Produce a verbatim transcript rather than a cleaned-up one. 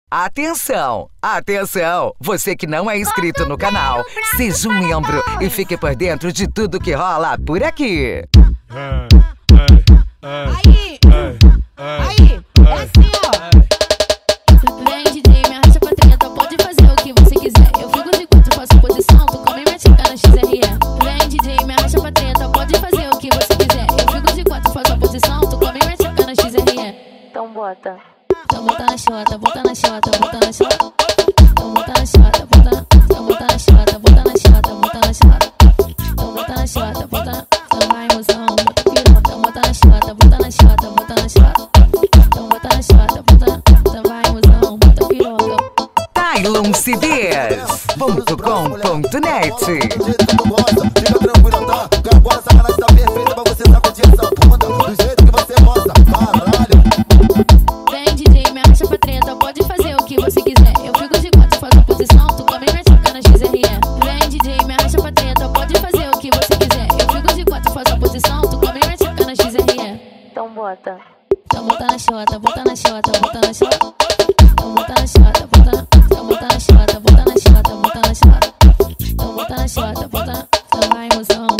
Atenção, atenção! Você que não é inscrito no canal, seja um membro e fique por dentro de tudo que rola por aqui. Aí, aí, é assim, ó. Vem D J, me arrasta pra treta, pode fazer o que você quiser. Eu fico de quatro, faço posição, tu come minha tica na X R E. Vem D J, me arrasta pra treta, pode fazer o que você quiser. Eu fico de quatro, faço a posição, tu come minha tica na X R E. Então bota. Então bota na xota, bota na xota, bota na xota. Então bota na xota, bota na. Então bota na xota, bota na xota, bota na xota. Então bota na xota, bota na. Então vai, mozão, bota piroca. Então bota na xota, bota na xota, bota na xota. Então bota na xota, bota na. Então vai, mozão, bota piroca. Tylon C Ds ponto com ponto net. Fica tranquilo, tá? Que agora a sacanagem tá perfeita pra você sacudir essa bunda do jeito que você gosta, caralho. Vem D J, me arrasta pra treta, pode fazer o que você quiser. Eu fico de quatro, faço a posição, tu come minha tica na X R E. Vem D J, me arrasta pra treta, pode fazer o que você quiser. Eu fico de quatro, faço a posição, tu come minha tica na X R E. Então bota. Então bota na xota, bota na xota, bota na xota. Então bota na xota, bota na. Então bota na xota, bota na xota, bota na xota. Então bota na xota, bota na. Então vai, mozão.